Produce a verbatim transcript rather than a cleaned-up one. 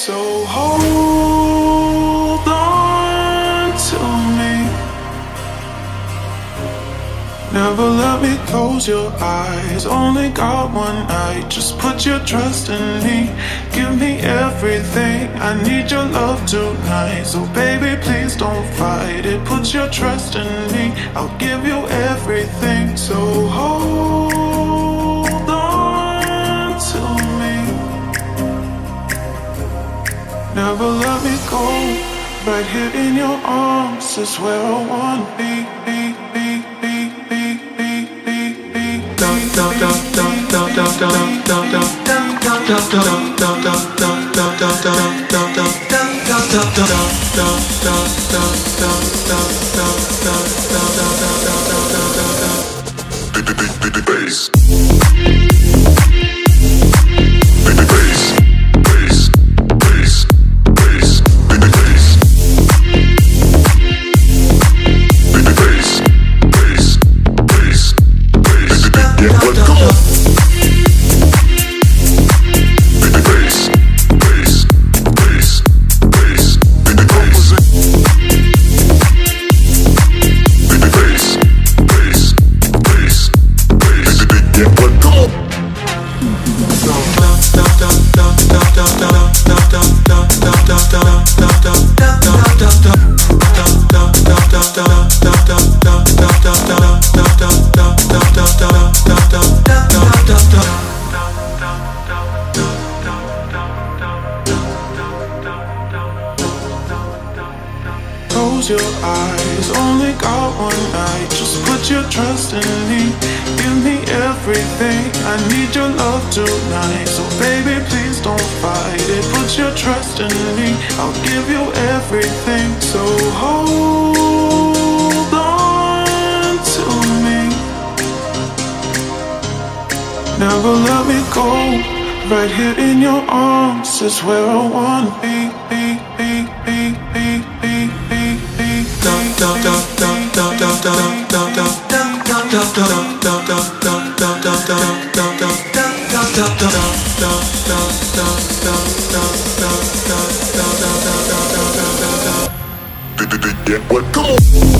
So hold on to me. Never let me close your eyes. Only got one night. Just put your trust in me. Give me everything. I need your love tonight. So baby, please don't fight it. Put your trust in me. I'll give you everything. So hold on to me. Never let me go. Right here in your arms is where I wanna be. be, be, be, be, be, be, be. Bass. Close your eyes, only got one night. Just put your trust in me. Give me everything. I need your love tonight. So baby, please don't fight it. Put your trust in me. I'll give you everything. So hold on to me. Never let me go. Right here in your arms is where I wanna be. Be, be, be, be, be, be, be. Get what? Come on.